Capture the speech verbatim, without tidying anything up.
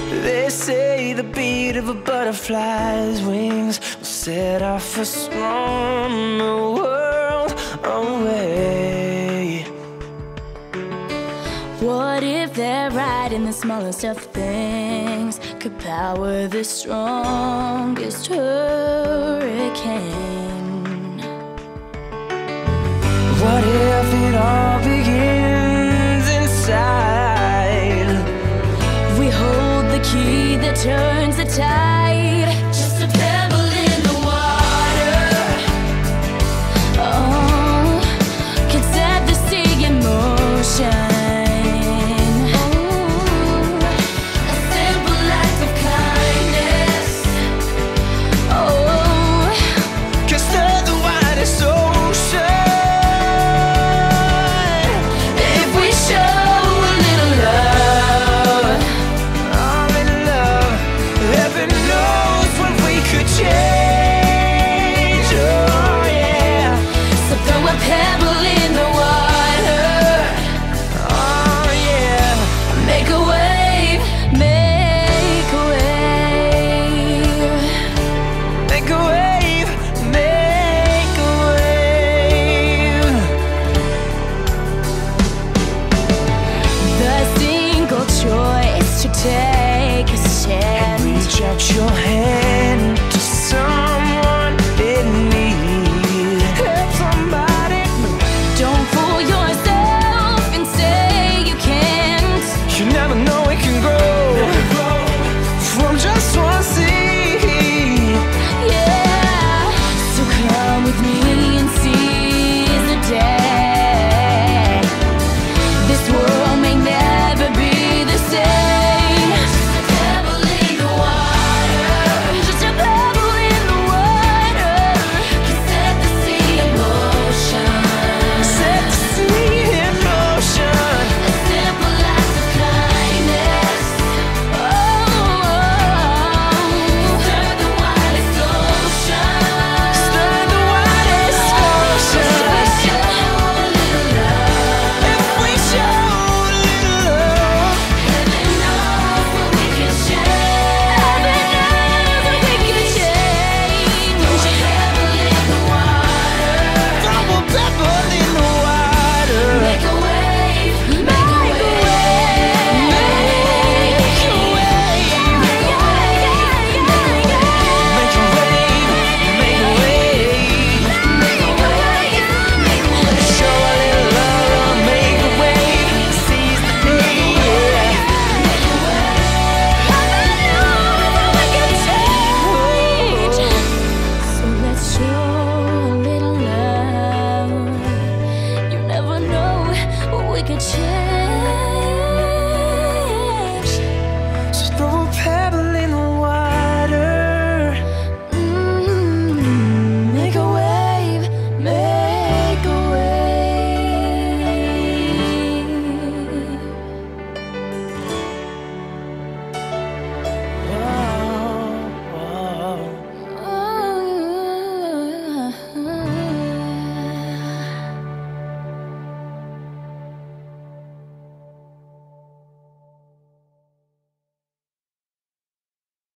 They say the beat of a butterfly's wings will set off a storm the world away. What if they're right and the smallest of things could power the strongest hurricane? What if it all begins inside? We hold the key that turns the tide. Just a pebble in the water, oh, can set the sea in motion. Oh, a simple act of kindness, oh, can stir the widest ocean. if we show a little love. I'm in love. Heaven knows what we could change. Oh yeah. So throw a pebble in the water, Oh yeah. make a wave, make a wave. Make a wave, make a wave. The single choice to take a stand. Reach out your